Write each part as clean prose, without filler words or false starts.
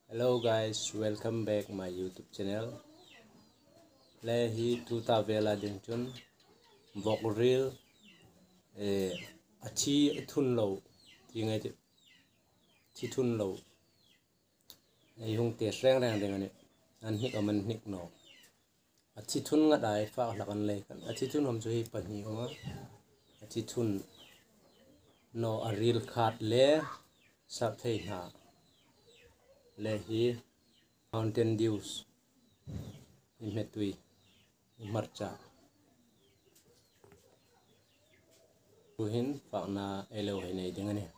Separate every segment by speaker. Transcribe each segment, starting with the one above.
Speaker 1: Hello guys, welcome back my YouTube channel. Le hi tuta vela ding chun vok reel achi thun lo tingai chi thun lo ai hung te reng reng ding ani an hik aman hik no achi thun nga dai fa la kan le kan achi thun hom chu hi pa hi ma achi thun no a reel khat le sap thei na le hi Mountain Dews in metui marcha buhin fa na elo he nei ding ani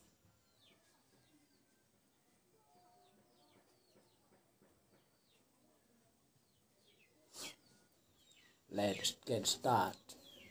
Speaker 1: let's get started.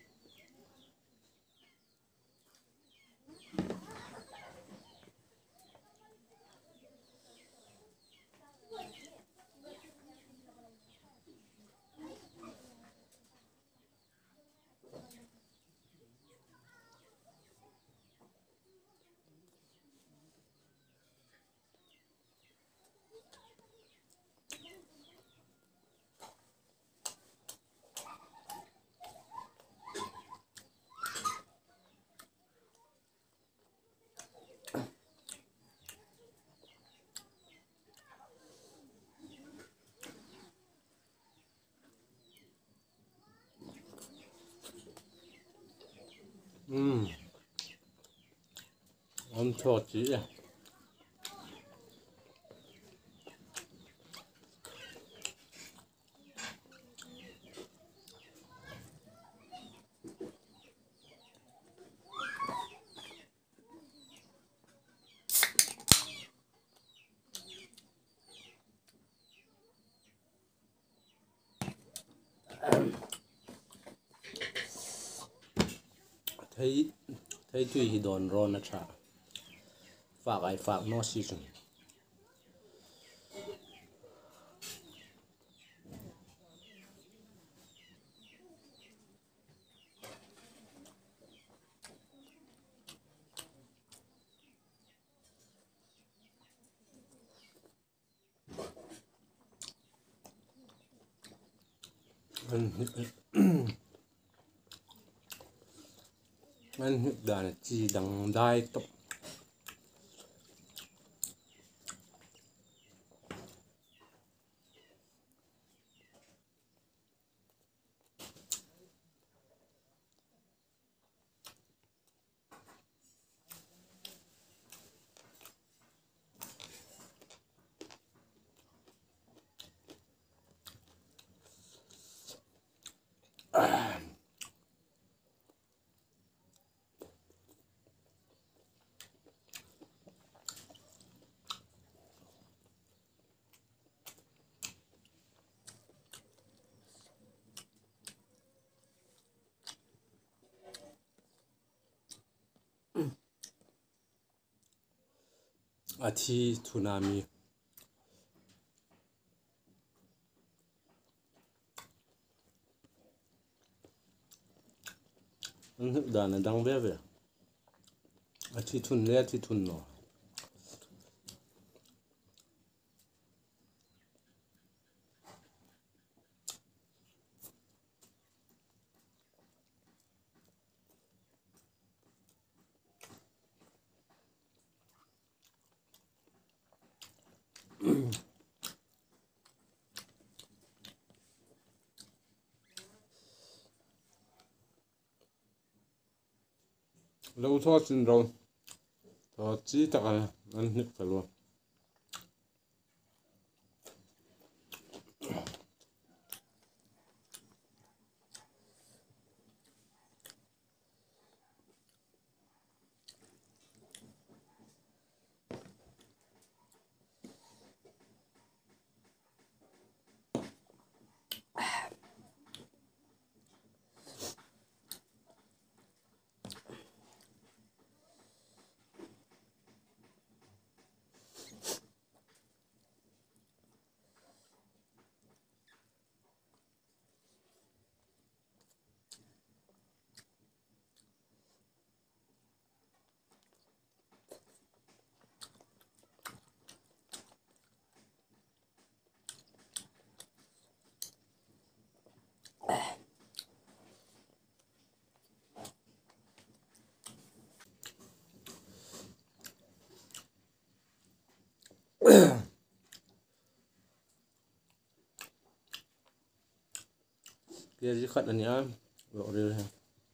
Speaker 1: Cho chị à. thấy thấy tùy thì đòn ron là chả phạc ai phạc nó season anh đàn chi đằng đai tập athi tsunami anh đàn đang bé về athi thun le athi thun no lâu thoát xin rồi thoát chỉ tất cả anh hít phải luôn kia chỉ khát anh nhá lộ đi ha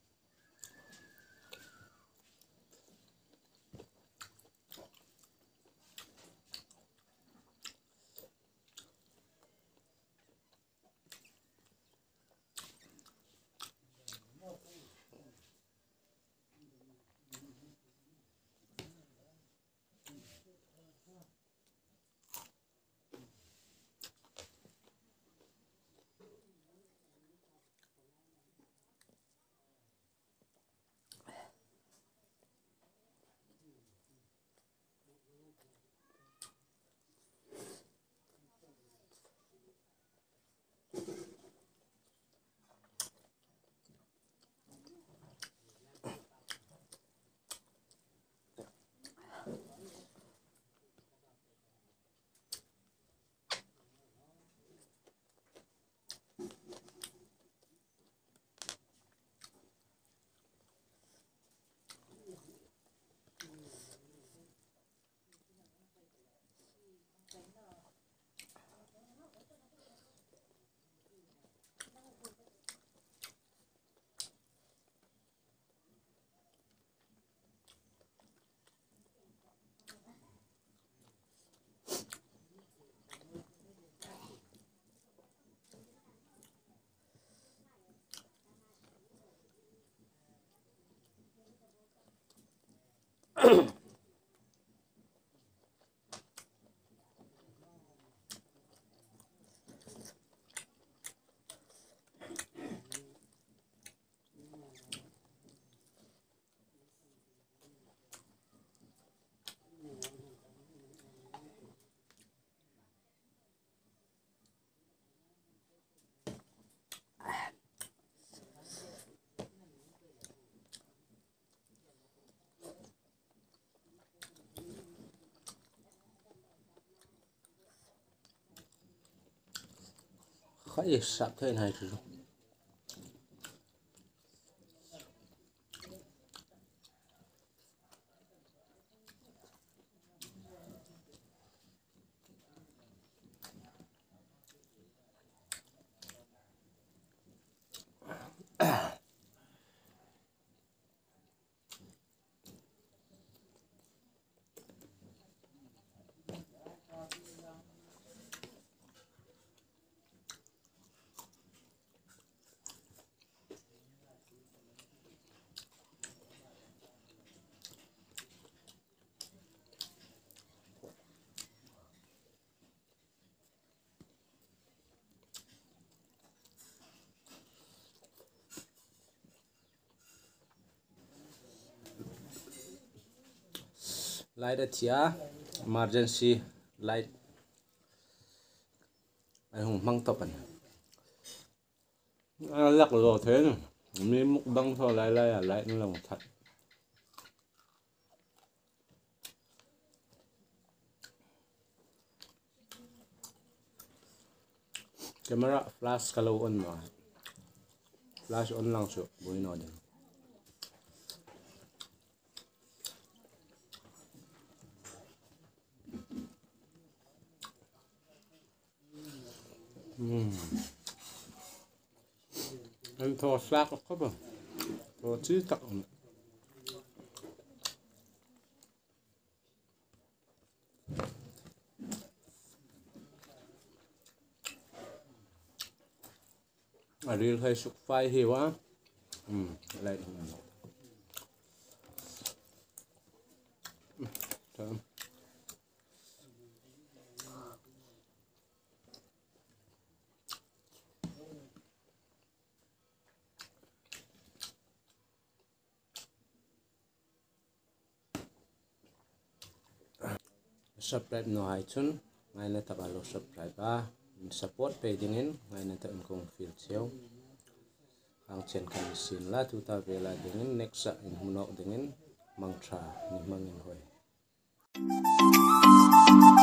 Speaker 1: khát sạc thế này rồi light ở chia emergency light anh hùng mang tập anh lắc rồi thế này mi múc băng thôi lại nó là một thật camera flash kalau on mà flash on langsung boleh no din anh thò flash có không thò chứ tặng ở đây hơi sụp phai hiểu á lại thơm subscribe no hai chun ngay na ta alo subscribe ba support page dingin ngay na ta kong feel chiao ang chen kan sin la tu ta vela dingin next sa in huno dingin mangtra ni mangin hoi